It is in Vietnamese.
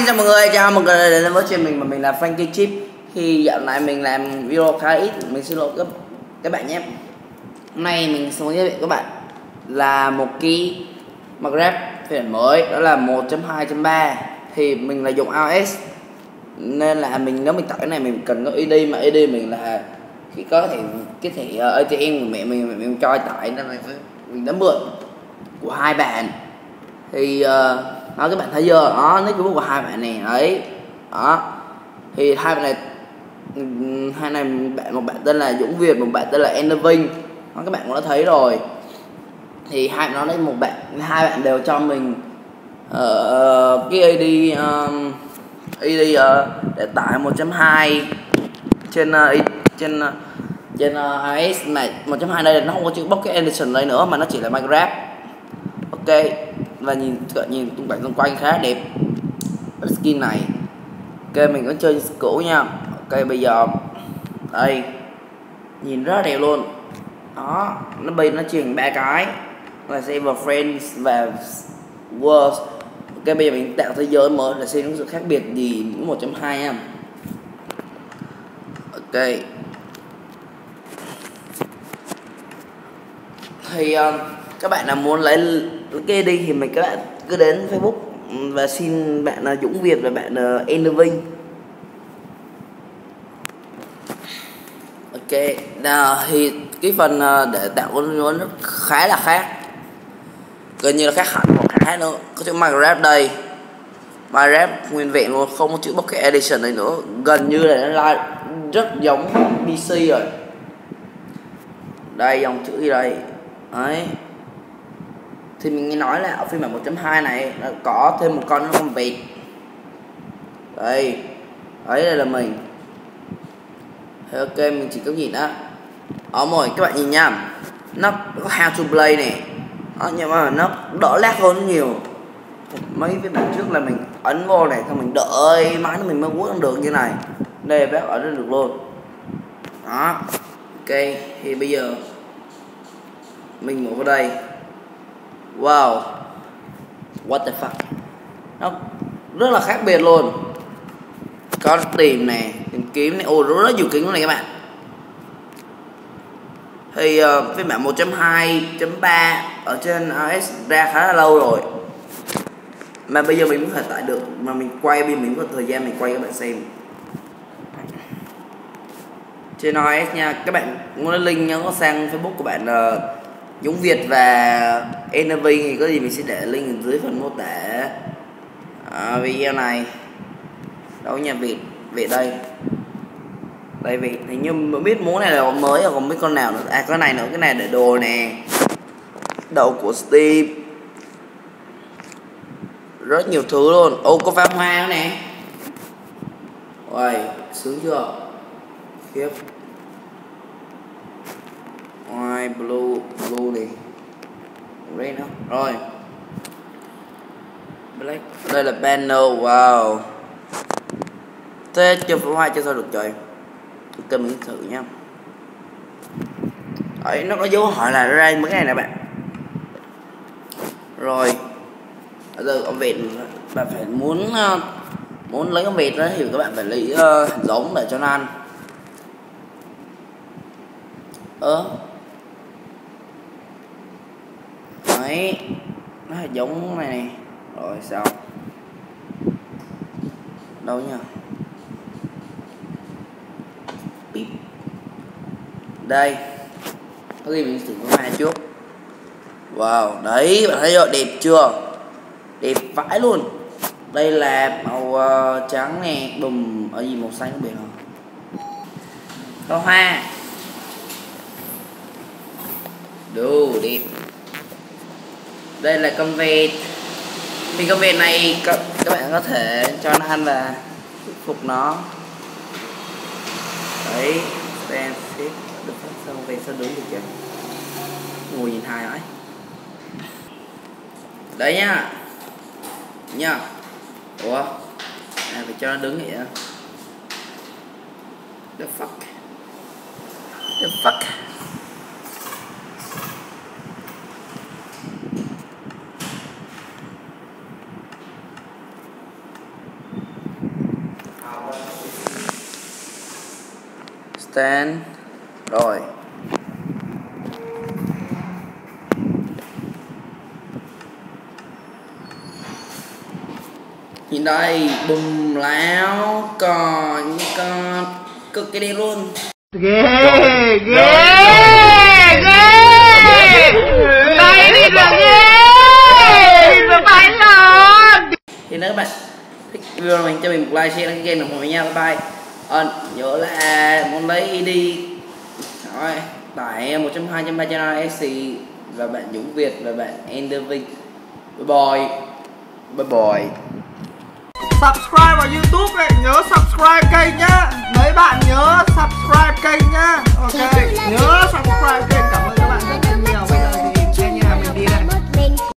chào mọi người, chào mừng mọi người đến với chuyện mình, mà mình là Frankie Chip. Thì dạo này mình làm video khá ít, mình xin lỗi các bạn nhé. Hôm nay mình sẽ giới thiệu các bạn là một cái Grab phiên bản mới, đó là 1.2.3. Thì mình là dùng iOS nên là nếu mình tải cái này mình cần có ID, mà ID mình là khi có cái thẻ ATM của mẹ mình cho tải, nên là mình đã mượn của hai bạn. Thì đó, các bạn thấy chưa, đó nick Facebook của hai bạn này đấy. Đó thì hai bạn này một bạn tên là Dũng Việt, một bạn tên là Enervin. Đó, các bạn cũng đã thấy rồi. Thì hai bạn đấy, hai bạn đều cho mình cái ID để tải 1.2 trên iOS này. 1.2 đây là nó không có chữ Pocket Edition đây nữa, mà nó chỉ là Minecraft. Ok, và nhìn tung cảnh xung quanh khá đẹp. Skin này ok, mình có chơi cũ nha. Ok, bây giờ đây nhìn rất đẹp luôn. Đó, nó truyền ba cái là Save Friends và World. Ok, bây giờ mình tạo thế giới mới để xem những sự khác biệt gì những 1.2 nha. Ok, thì các bạn nào muốn lấy cái đi thì các bạn cứ đến Facebook và xin bạn là Dũng Việt và bạn Enervin. Ok, thì cái phần để tạo con nó khá là khác, gần như là khác hẳn một cái nữa. Có chữ Minecraft đây, Minecraft nguyên vẹn luôn, không có chữ Pocket Edition này nữa. Gần như là nó rất giống PC rồi. Đây dòng chữ gì đây đấy. Thì mình nghe nói là ở phiên bản 1.2 này nó có thêm một con vịt đây. Đấy, đây là mình. Thì ok, mình chỉ có nhìn á. Rồi các bạn nhìn nha, nó có how to play này. Nhưng mà nó đỡ lag hơn nhiều. Mấy cái bản trước là mình ấn vô này, xong mình đợi mãi mình mới quất được như này. Đây bác ở đây được luôn. Đó. Ok, thì bây giờ mình mở vào đây. Wow, what the fuck, nó rất là khác biệt luôn. Có tìm này, tìm kiếm này, rất nhiều kính này các bạn. Thì phiên bản 1.2.3 ở trên iOS ra khá là lâu rồi, mà bây giờ mình cũng phải tải được, mà mình quay mình có thời gian mình quay các bạn xem trên iOS nha. Các bạn muốn link nhớ sang Facebook của bạn Dũng Việt và Enervin thì có gì mình sẽ để link dưới phần mô tả video này. Đâu nhà Việt đây Việt, hình như mới biết món này là con mới, còn biết con nào nữa. Cái này nữa, cái này để đồ nè, đầu của Steve, rất nhiều thứ luôn. Có pháo hoa nữa nè. Ôi, sướng chưa? Khiếp. Ôi, blue này. Red nữa. Rồi. Black. Đây là panel, wow. Thế chơi pháo hoa cho sao được trời. Ok, mình thử nha. Đấy, nó có dấu hỏi là ra mấy cái này nè bạn. Rồi bây giờ con vịt, bạn phải muốn lấy con vịt đó thì các bạn phải lấy giống để cho nó ăn. Đấy, nó là giống này. Rồi sao đâu nha. Đây, có gì mình thử con hoa trước. Wow, đấy bạn thấy rồi, đẹp chưa? Đẹp vãi luôn. Đây là màu trắng nè, đùm ở gì màu xanh không biết không? Có hoa. Đủ đẹp. Đây là con vịt. Thì con vịt này các bạn có thể cho nó ăn và phục nó. Đấy, xem xếp được phát xong về sao đứng được chưa? Ngồi nhìn hài ấy. Đấy nha. Ủa, phải cho nó đứng vậy đó. The fuck. understand. Rồi. Nhìn đây, bùm láo còn như con cực cái đi luôn. Ghê đây đi được ghê nó phải luôn. Thì nếu các bạn thích video mình cho mình một like, share, đăng ký kênh ủng hộ mình nha. Bye bye. Nhớ là muốn lấy đi rồi tải 120 channel SC và bạn Dũng Việt và bạn Enderving. Bye bye. Bye bye. Subscribe vào YouTube ấy, nhớ subscribe kênh nhá. Mấy bạn nhớ subscribe kênh nhá. Ok.